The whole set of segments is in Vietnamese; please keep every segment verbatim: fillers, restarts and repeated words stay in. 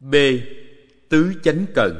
B. Tứ chánh cần.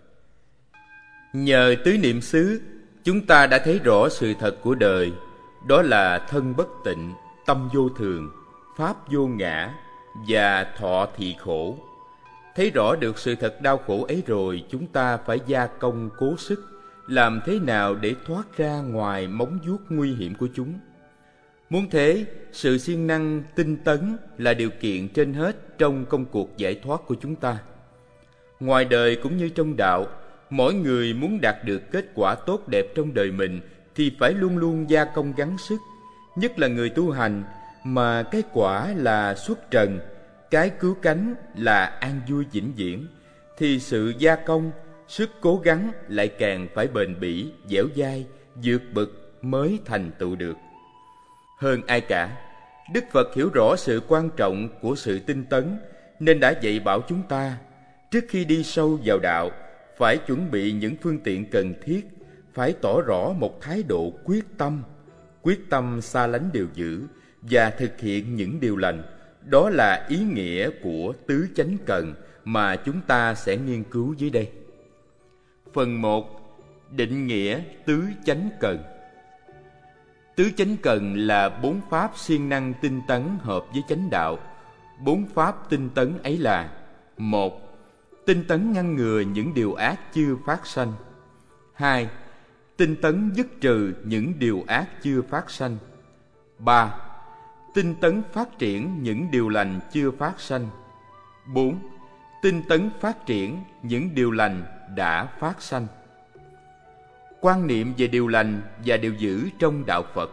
Nhờ tứ niệm xứ, chúng ta đã thấy rõ sự thật của đời, đó là thân bất tịnh, tâm vô thường, pháp vô ngã và thọ thị khổ. Thấy rõ được sự thật đau khổ ấy rồi, chúng ta phải gia công cố sức, làm thế nào để thoát ra ngoài móng vuốt nguy hiểm của chúng. Muốn thế, sự siêng năng tinh tấn là điều kiện trên hết trong công cuộc giải thoát của chúng ta. Ngoài đời cũng như trong đạo, mỗi người muốn đạt được kết quả tốt đẹp trong đời mình thì phải luôn luôn gia công gắng sức. Nhất là người tu hành mà cái quả là xuất trần, cái cứu cánh là an vui vĩnh viễn, thì sự gia công, sức cố gắng lại càng phải bền bỉ, dẻo dai, vượt bậc mới thành tựu được. Hơn ai cả, Đức Phật hiểu rõ sự quan trọng của sự tinh tấn, nên đã dạy bảo chúng ta, trước khi đi sâu vào đạo, phải chuẩn bị những phương tiện cần thiết, phải tỏ rõ một thái độ quyết tâm, quyết tâm xa lánh điều dữ và thực hiện những điều lành. Đó là ý nghĩa của tứ chánh cần mà chúng ta sẽ nghiên cứu dưới đây. Phần một. Định nghĩa tứ chánh cần. Tứ chánh cần là bốn pháp siêng năng tinh tấn hợp với chánh đạo. Bốn pháp tinh tấn ấy là: một. Tinh tấn ngăn ngừa những điều ác chưa phát sanh. Hai. Tinh tấn dứt trừ những điều ác chưa phát sanh. Ba. Tinh tấn phát triển những điều lành chưa phát sanh. Bốn. Tinh tấn phát triển những điều lành đã phát sanh. Quan niệm về điều lành và điều dữ trong đạo Phật.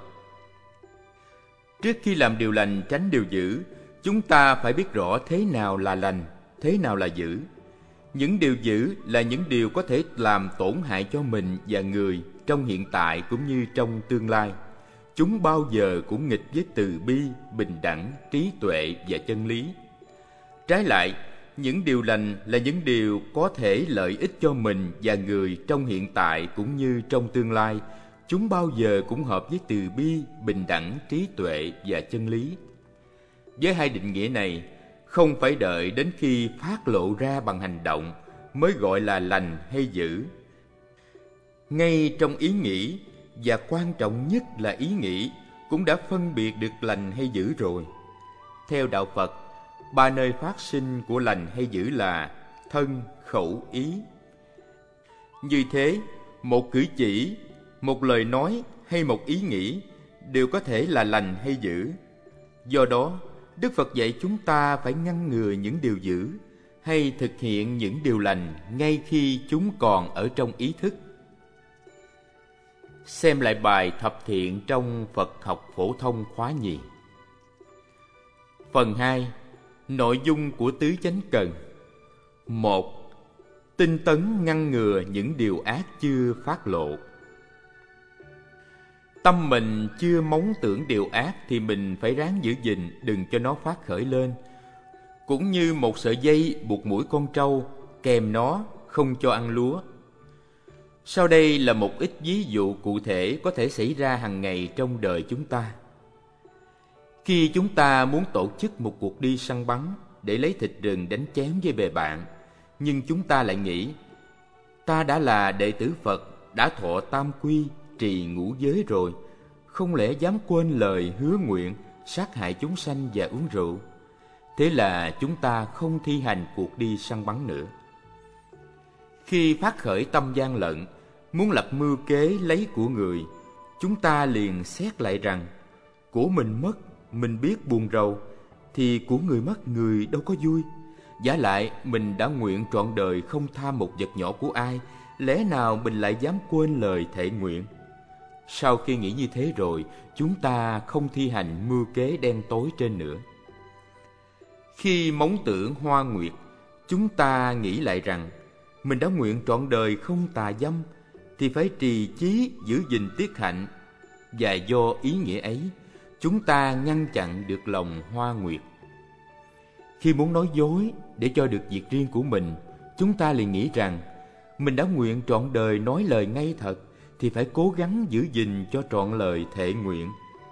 Trước khi làm điều lành tránh điều dữ, chúng ta phải biết rõ thế nào là lành, thế nào là dữ. Những điều dữ là những điều có thể làm tổn hại cho mình và người trong hiện tại cũng như trong tương lai. Chúng bao giờ cũng nghịch với từ bi, bình đẳng, trí tuệ và chân lý. Trái lại, những điều lành là những điều có thể lợi ích cho mình và người trong hiện tại cũng như trong tương lai. Chúng bao giờ cũng hợp với từ bi, bình đẳng, trí tuệ và chân lý. Với hai định nghĩa này, không phải đợi đến khi phát lộ ra bằng hành động mới gọi là lành hay dữ. Ngay trong ý nghĩ, và quan trọng nhất là ý nghĩ, cũng đã phân biệt được lành hay dữ rồi. Theo đạo Phật, ba nơi phát sinh của lành hay dữ là thân, khẩu, ý. Như thế, một cử chỉ, một lời nói hay một ý nghĩ đều có thể là lành hay dữ. Do đó, Đức Phật dạy chúng ta phải ngăn ngừa những điều dữ hay thực hiện những điều lành ngay khi chúng còn ở trong ý thức. Xem lại bài thập thiện trong Phật học phổ thông khóa nhì. Phần hai. Nội dung của tứ chánh cần. Một. Tinh tấn ngăn ngừa những điều ác chưa phát lộ. Tâm mình chưa móng tưởng điều ác thì mình phải ráng giữ gìn, đừng cho nó phát khởi lên. Cũng như một sợi dây buộc mũi con trâu, kèm nó không cho ăn lúa. Sau đây là một ít ví dụ cụ thể có thể xảy ra hàng ngày trong đời chúng ta. Khi chúng ta muốn tổ chức một cuộc đi săn bắn để lấy thịt rừng đánh chém với bè bạn, nhưng chúng ta lại nghĩ, ta đã là đệ tử Phật, đã thọ tam quy, trì ngũ giới rồi, không lẽ dám quên lời hứa nguyện sát hại chúng sanh và uống rượu. Thế là chúng ta không thi hành cuộc đi săn bắn nữa. Khi phát khởi tâm gian lận, muốn lập mưu kế lấy của người, chúng ta liền xét lại rằng, của mình mất, mình biết buồn rầu, thì của người mất người đâu có vui. Vả lại, mình đã nguyện trọn đời không tham một vật nhỏ của ai, lẽ nào mình lại dám quên lời thệ nguyện? Sau khi nghĩ như thế rồi, chúng ta không thi hành mưu kế đen tối trên nữa. Khi móng tưởng hoa nguyệt, chúng ta nghĩ lại rằng, mình đã nguyện trọn đời không tà dâm, thì phải trì chí giữ gìn tiết hạnh. Và do ý nghĩa ấy, chúng ta ngăn chặn được lòng hoa nguyệt. Khi muốn nói dối để cho được việc riêng của mình, chúng ta liền nghĩ rằng, mình đã nguyện trọn đời nói lời ngay thật, thì phải cố gắng giữ gìn cho trọn lời thệ nguyện.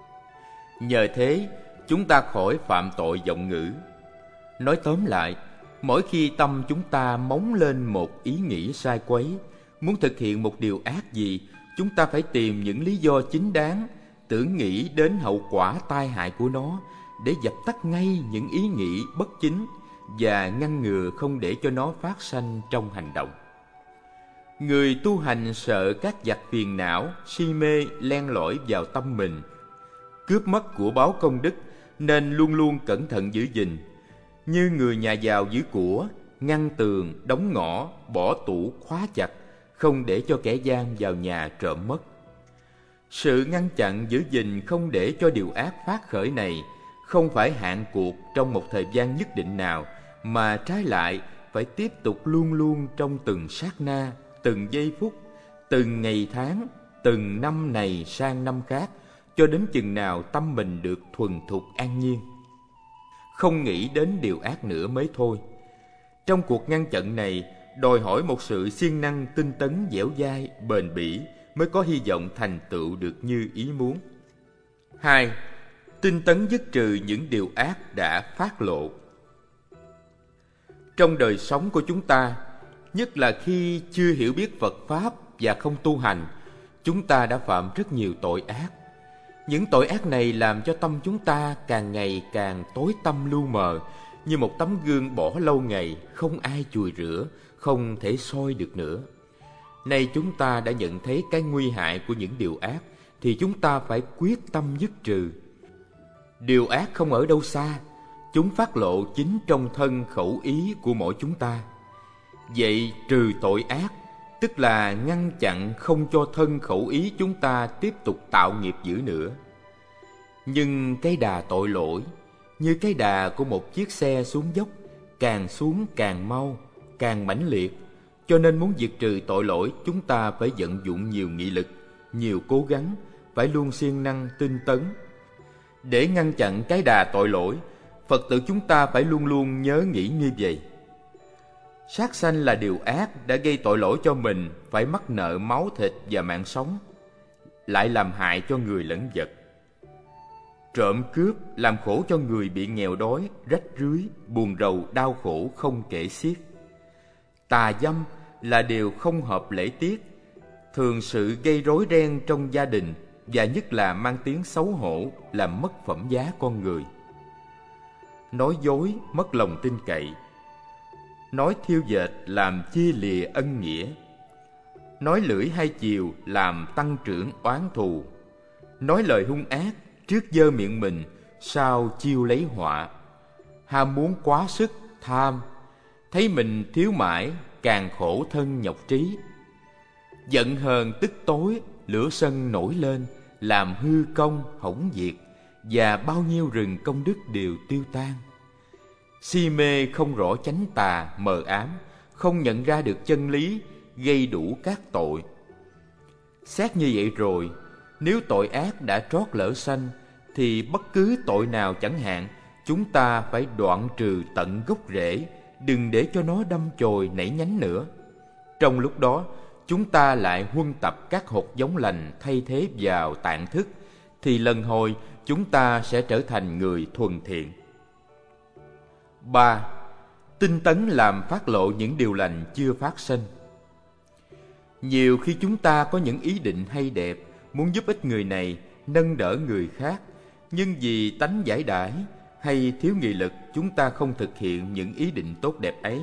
Nhờ thế, chúng ta khỏi phạm tội vọng ngữ. Nói tóm lại, Mỗi khi tâm chúng ta móng lên một ý nghĩ sai quấy, muốn thực hiện một điều ác gì, chúng ta phải tìm những lý do chính đáng, tưởng nghĩ đến hậu quả tai hại của nó để dập tắt ngay những ý nghĩ bất chính và ngăn ngừa không để cho nó phát sanh trong hành động. Người tu hành sợ các vặt phiền não, si mê len lỏi vào tâm mình, cướp mất của báo công đức, nên luôn luôn cẩn thận giữ gìn. Như người nhà giàu giữ của, ngăn tường, đóng ngõ, bỏ tủ khóa chặt, không để cho kẻ gian vào nhà trộm mất. Sự ngăn chặn giữ gìn không để cho điều ác phát khởi này không phải hạn cuộc trong một thời gian nhất định nào, mà trái lại phải tiếp tục luôn luôn trong từng sát na, từng giây phút, từng ngày tháng, từng năm này sang năm khác, cho đến chừng nào tâm mình được thuần thục an nhiên, không nghĩ đến điều ác nữa mới thôi. Trong cuộc ngăn chặn này đòi hỏi một sự siêng năng, tinh tấn, dẻo dai, bền bỉ mới có hy vọng thành tựu được như ý muốn. Hai, tinh tấn dứt trừ những điều ác đã phát lộ. Trong đời sống của chúng ta, nhất là khi chưa hiểu biết Phật Pháp và không tu hành, chúng ta đã phạm rất nhiều tội ác. Những tội ác này làm cho tâm chúng ta càng ngày càng tối tăm lu mờ, như một tấm gương bỏ lâu ngày, không ai chùi rửa, không thể soi được nữa. Nay chúng ta đã nhận thấy cái nguy hại của những điều ác, thì chúng ta phải quyết tâm dứt trừ. Điều ác không ở đâu xa, chúng phát lộ chính trong thân khẩu ý của mỗi chúng ta. Vậy trừ tội ác, tức là ngăn chặn không cho thân khẩu ý chúng ta tiếp tục tạo nghiệp dữ nữa. Nhưng cái đà tội lỗi, như cái đà của một chiếc xe xuống dốc, càng xuống càng mau, càng mãnh liệt. Cho nên muốn diệt trừ tội lỗi, chúng ta phải vận dụng nhiều nghị lực, nhiều cố gắng, phải luôn siêng năng tinh tấn. Để ngăn chặn cái đà tội lỗi, Phật tử chúng ta phải luôn luôn nhớ nghĩ như vậy. Sát sanh là điều ác đã gây tội lỗi cho mình, phải mắc nợ máu thịt và mạng sống, lại làm hại cho người lẫn vật. Trộm cướp làm khổ cho người bị nghèo đói, rách rưới, buồn rầu, đau khổ không kể xiết. Tà dâm là điều không hợp lễ tiết, thường sự gây rối ren trong gia đình, và nhất là mang tiếng xấu hổ, làm mất phẩm giá con người. Nói dối mất lòng tin cậy, nói thiêu dệt làm chia lìa ân nghĩa, nói lưỡi hai chiều làm tăng trưởng oán thù, nói lời hung ác trước dơ miệng mình, sau chiêu lấy họa. Ham muốn quá sức, tham, thấy mình thiếu mãi, càng khổ thân nhọc trí. Giận hờn tức tối, lửa sân nổi lên, làm hư công hỏng diệt, và bao nhiêu rừng công đức đều tiêu tan. Si mê không rõ chánh tà, mờ ám, không nhận ra được chân lý, gây đủ các tội. Xét như vậy rồi, nếu tội ác đã trót lỡ sanh, thì bất cứ tội nào chẳng hạn, chúng ta phải đoạn trừ tận gốc rễ, đừng để cho nó đâm chồi nảy nhánh nữa. Trong lúc đó, chúng ta lại huân tập các hột giống lành thay thế vào tạng thức, thì lần hồi chúng ta sẽ trở thành người thuần thiện. Ba, tinh tấn làm phát lộ những điều lành chưa phát sinh. Nhiều khi chúng ta có những ý định hay đẹp, muốn giúp ích người này, nâng đỡ người khác, nhưng vì tánh giải đãi hay thiếu nghị lực, chúng ta không thực hiện những ý định tốt đẹp ấy.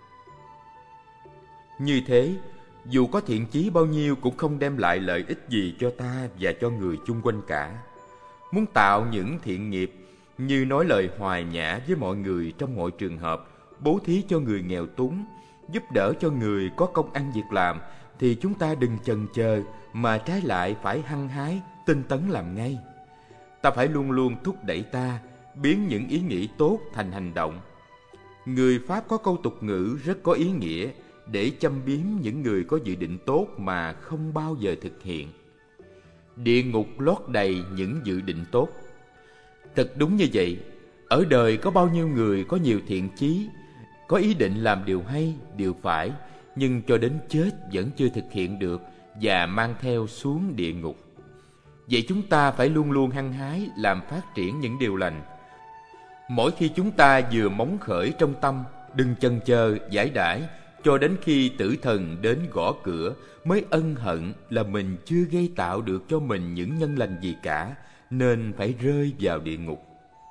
Như thế, dù có thiện chí bao nhiêu cũng không đem lại lợi ích gì cho ta và cho người chung quanh cả. Muốn tạo những thiện nghiệp như nói lời hòa nhã với mọi người trong mọi trường hợp, bố thí cho người nghèo túng, giúp đỡ cho người có công ăn việc làm, thì chúng ta đừng chần chờ, mà trái lại phải hăng hái, tinh tấn làm ngay. Ta phải luôn luôn thúc đẩy ta, biến những ý nghĩ tốt thành hành động. Người Pháp có câu tục ngữ rất có ý nghĩa để châm biếm những người có dự định tốt mà không bao giờ thực hiện. Địa ngục lót đầy những dự định tốt. Thật đúng như vậy, ở đời có bao nhiêu người có nhiều thiện chí, có ý định làm điều hay, điều phải, nhưng cho đến chết vẫn chưa thực hiện được và mang theo xuống địa ngục. Vậy chúng ta phải luôn luôn hăng hái làm phát triển những điều lành. Mỗi khi chúng ta vừa móng khởi trong tâm đừng chần chờ giải đãi cho đến khi tử thần đến gõ cửa mới ân hận là mình chưa gây tạo được cho mình những nhân lành gì cả, nên phải rơi vào địa ngục.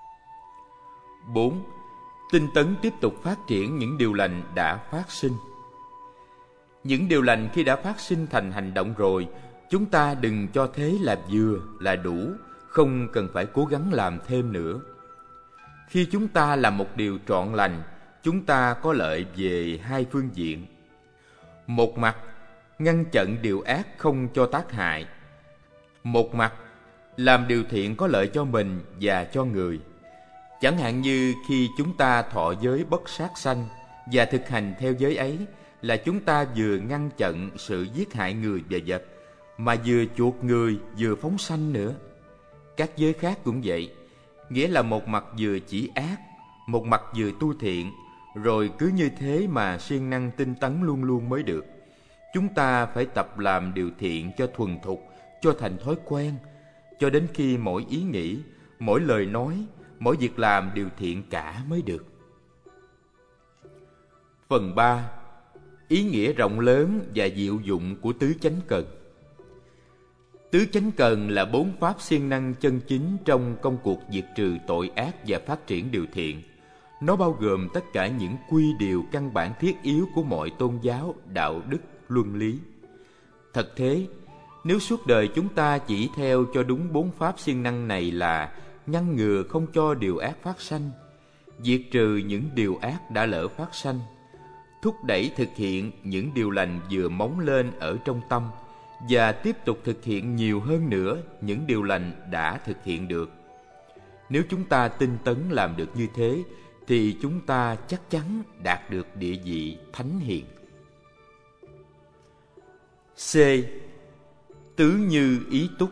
Bốn. Tinh tấn tiếp tục phát triển những điều lành đã phát sinh. Những điều lành khi đã phát sinh thành hành động rồi, chúng ta đừng cho thế là vừa, là đủ, không cần phải cố gắng làm thêm nữa. Khi chúng ta làm một điều trọn lành, chúng ta có lợi về hai phương diện. Một mặt, ngăn chặn điều ác không cho tác hại. Một mặt, làm điều thiện có lợi cho mình và cho người. Chẳng hạn như khi chúng ta thọ giới bất sát sanh và thực hành theo giới ấy, là chúng ta vừa ngăn chặn sự giết hại người và vật, mà vừa chuộc người vừa phóng sanh nữa. Các giới khác cũng vậy, nghĩa là một mặt vừa chỉ ác, một mặt vừa tu thiện, rồi cứ như thế mà siêng năng tinh tấn luôn luôn mới được. Chúng ta phải tập làm điều thiện cho thuần thục, cho thành thói quen, cho đến khi mỗi ý nghĩ, mỗi lời nói, mỗi việc làm điều thiện cả mới được. Phần ba. Ý nghĩa rộng lớn và diệu dụng của tứ chánh cần. Tứ chánh cần là bốn pháp siêng năng chân chính trong công cuộc diệt trừ tội ác và phát triển điều thiện. Nó bao gồm tất cả những quy điều căn bản thiết yếu của mọi tôn giáo, đạo đức, luân lý. Thật thế, nếu suốt đời chúng ta chỉ theo cho đúng bốn pháp siêng năng này là ngăn ngừa không cho điều ác phát sanh, diệt trừ những điều ác đã lỡ phát sanh, thúc đẩy thực hiện những điều lành vừa móng lên ở trong tâm, và tiếp tục thực hiện nhiều hơn nữa những điều lành đã thực hiện được. Nếu chúng ta tinh tấn làm được như thế, thì chúng ta chắc chắn đạt được địa vị thánh hiền. C. Tứ như ý túc.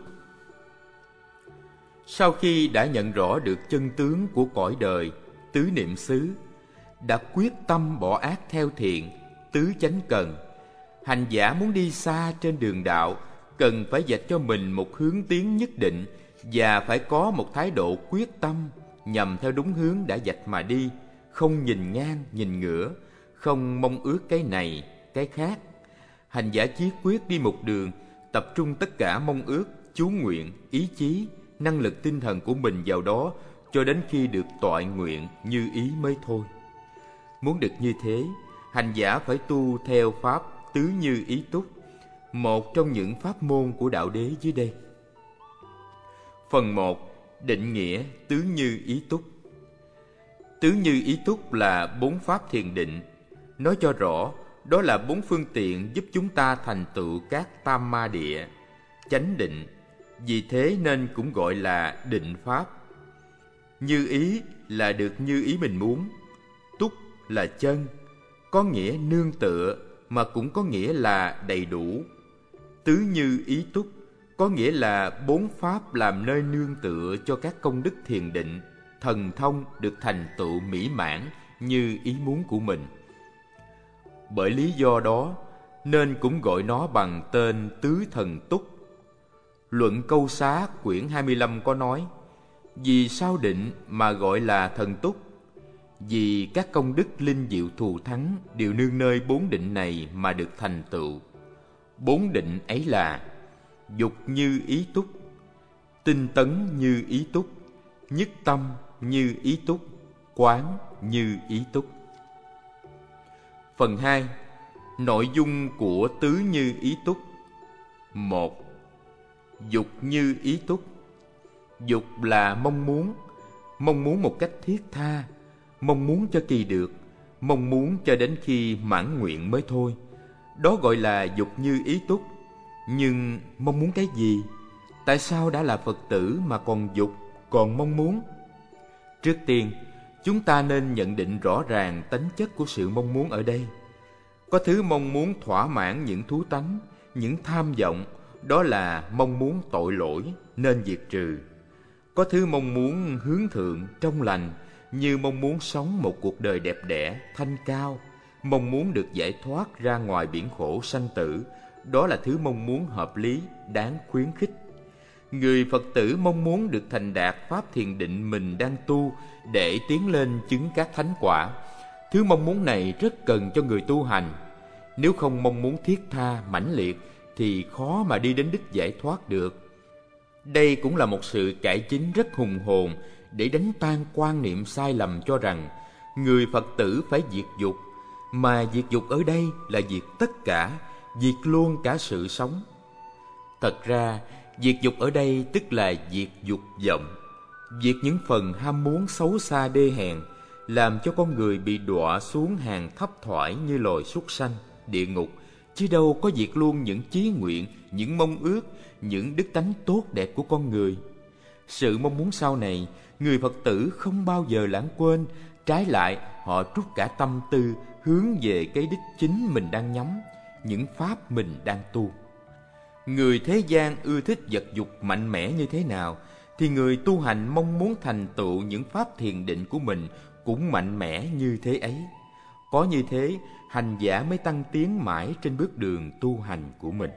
Sau khi đã nhận rõ được chân tướng của cõi đời, tứ niệm xứ, đã quyết tâm bỏ ác theo thiện, tứ chánh cần, hành giả muốn đi xa trên đường đạo, cần phải vạch cho mình một hướng tiến nhất định và phải có một thái độ quyết tâm nhằm theo đúng hướng đã vạch mà đi, không nhìn ngang, nhìn ngửa, không mong ước cái này, cái khác. Hành giả chí quyết đi một đường, tập trung tất cả mong ước, chú nguyện, ý chí, năng lực tinh thần của mình vào đó cho đến khi được toại nguyện như ý mới thôi. Muốn được như thế, hành giả phải tu theo pháp tứ như ý túc, một trong những pháp môn của đạo đế dưới đây. Phần một. Định nghĩa tứ như ý túc. Tứ như ý túc là bốn pháp thiền định. Nói cho rõ, đó là bốn phương tiện giúp chúng ta thành tựu các tam ma địa, chánh định. Vì thế nên cũng gọi là định pháp. Như ý là được như ý mình muốn. Túc là chân, có nghĩa nương tựa mà cũng có nghĩa là đầy đủ. Tứ như ý túc có nghĩa là bốn pháp làm nơi nương tựa cho các công đức thiền định, thần thông được thành tựu mỹ mãn như ý muốn của mình. Bởi lý do đó nên cũng gọi nó bằng tên tứ thần túc. Luận Câu Xá quyển hai mươi lăm có nói: vì sao định mà gọi là thần túc? Vì các công đức linh diệu thù thắng đều nương nơi bốn định này mà được thành tựu. Bốn định ấy là dục như ý túc, tinh tấn như ý túc, nhất tâm như ý túc, quán như ý túc. Phần hai. Nội dung của tứ như ý túc. Một. Dục như ý túc. Dục là mong muốn, mong muốn một cách thiết tha, mong muốn cho kỳ được, mong muốn cho đến khi mãn nguyện mới thôi. Đó gọi là dục như ý túc. Nhưng mong muốn cái gì? Tại sao đã là Phật tử mà còn dục, còn mong muốn? Trước tiên, chúng ta nên nhận định rõ ràng tánh chất của sự mong muốn ở đây. Có thứ mong muốn thỏa mãn những thú tánh, những tham vọng, đó là mong muốn tội lỗi nên diệt trừ. Có thứ mong muốn hướng thượng, trong lành, như mong muốn sống một cuộc đời đẹp đẽ, thanh cao, mong muốn được giải thoát ra ngoài biển khổ sanh tử. Đó là thứ mong muốn hợp lý, đáng khuyến khích. Người Phật tử mong muốn được thành đạt pháp thiền định mình đang tu để tiến lên chứng các thánh quả, Thứ mong muốn này rất cần cho người tu hành. Nếu không mong muốn thiết tha, mãnh liệt thì khó mà đi đến đích giải thoát được. Đây cũng là một sự cải chính rất hùng hồn để đánh tan quan niệm sai lầm cho rằng người Phật tử phải diệt dục, mà diệt dục ở đây là diệt tất cả, diệt luôn cả sự sống. Thật ra, diệt dục ở đây tức là diệt dục vọng, diệt những phần ham muốn xấu xa đê hèn, làm cho con người bị đọa xuống hàng thấp thoải như loài súc sanh, địa ngục, chứ đâu có diệt luôn những chí nguyện, những mong ước, những đức tánh tốt đẹp của con người. Sự mong muốn sau này, người Phật tử không bao giờ lãng quên, trái lại họ trút cả tâm tư hướng về cái đích chính mình đang nhắm, những pháp mình đang tu. Người thế gian ưa thích vật dục mạnh mẽ như thế nào, thì người tu hành mong muốn thành tựu những pháp thiền định của mình cũng mạnh mẽ như thế ấy. Có như thế, hành giả mới tăng tiến mãi trên bước đường tu hành của mình.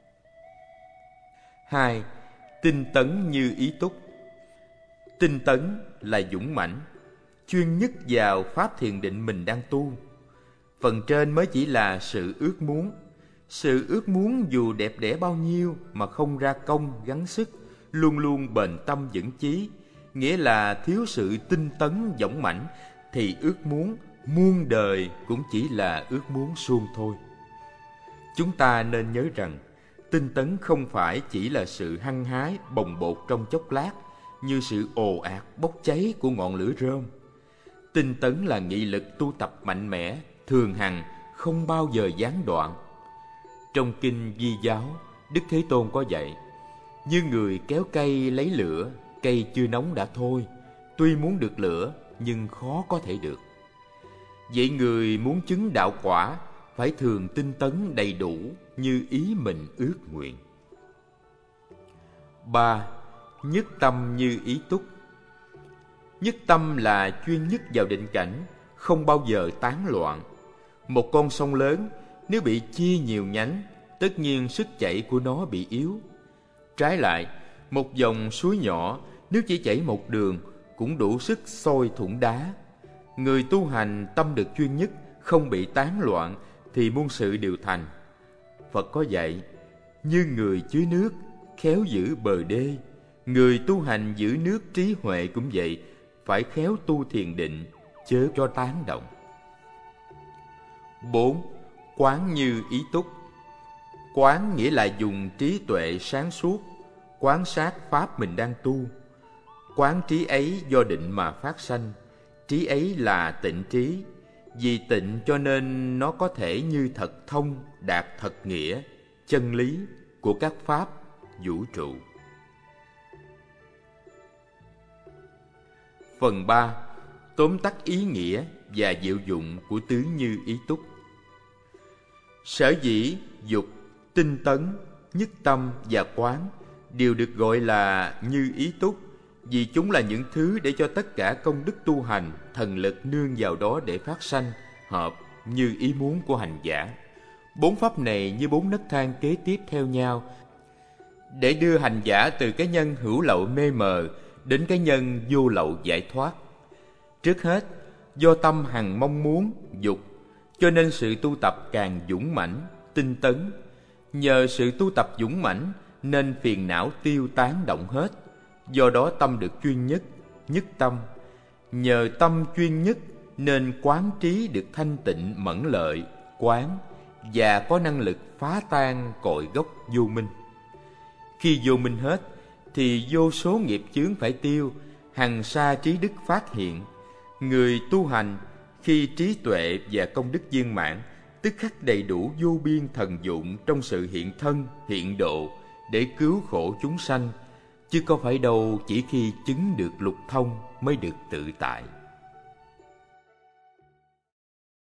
Hai, tinh tấn như ý túc. Tinh tấn là dũng mãnh, chuyên nhất vào pháp thiền định mình đang tu. Phần trên mới chỉ là sự ước muốn. Sự ước muốn dù đẹp đẽ bao nhiêu mà không ra công gắng sức, luôn luôn bền tâm vững chí, nghĩa là thiếu sự tinh tấn dũng mãnh, thì ước muốn muôn đời cũng chỉ là ước muốn suông thôi. Chúng ta nên nhớ rằng tinh tấn không phải chỉ là sự hăng hái bồng bột trong chốc lát, như sự ồ ạt bốc cháy của ngọn lửa rơm. Tinh tấn là nghị lực tu tập mạnh mẽ, thường hằng, không bao giờ gián đoạn. Trong kinh Di Giáo, Đức Thế Tôn có dạy: như người kéo cây lấy lửa, cây chưa nóng đã thôi, tuy muốn được lửa nhưng khó có thể được. Vậy người muốn chứng đạo quả phải thường tinh tấn đầy đủ như ý mình ước nguyện. Ba, nhất tâm như ý túc. Nhất tâm là chuyên nhất vào định cảnh, không bao giờ tán loạn. Một con sông lớn nếu bị chia nhiều nhánh, tất nhiên sức chảy của nó bị yếu. Trái lại, một dòng suối nhỏ nếu chỉ chảy một đường cũng đủ sức sôi thủng đá. Người tu hành tâm được chuyên nhất, không bị tán loạn thì muôn sự đều thành. Phật có dạy: như người chứa nước, khéo giữ bờ đê. Người tu hành giữ nước trí huệ cũng vậy, phải khéo tu thiền định, chớ cho tán động. Bốn, quán như ý túc. Quán nghĩa là dùng trí tuệ sáng suốt, quán sát pháp mình đang tu. Quán trí ấy do định mà phát sanh, trí ấy là tịnh trí. Vì tịnh cho nên nó có thể như thật thông, đạt thật nghĩa, chân lý của các pháp vũ trụ. Phần ba, tóm tắt ý nghĩa và diệu dụng của tứ như ý túc. Sở dĩ dục, tinh tấn, nhất tâm và quán đều được gọi là như ý túc, vì chúng là những thứ để cho tất cả công đức tu hành, thần lực nương vào đó để phát sanh, hợp như ý muốn của hành giả. Bốn pháp này như bốn nấc thang kế tiếp theo nhau, để đưa hành giả từ cái nhân hữu lậu mê mờ đến cái nhân vô lậu giải thoát. Trước hết, do tâm hằng mong muốn, dục, cho nên sự tu tập càng dũng mãnh, tinh tấn. Nhờ sự tu tập dũng mãnh nên phiền não tiêu tán động hết, do đó tâm được chuyên nhất, nhất tâm. Nhờ tâm chuyên nhất nên quán trí được thanh tịnh mẫn lợi, quán, và có năng lực phá tan cội gốc vô minh. Khi vô minh hết thì vô số nghiệp chướng phải tiêu, hằng sa trí đức phát hiện. Người tu hành khi trí tuệ và công đức viên mãn, tức khắc đầy đủ vô biên thần dụng trong sự hiện thân, hiện độ để cứu khổ chúng sanh, chứ có phải đâu chỉ khi chứng được lục thông mới được tự tại.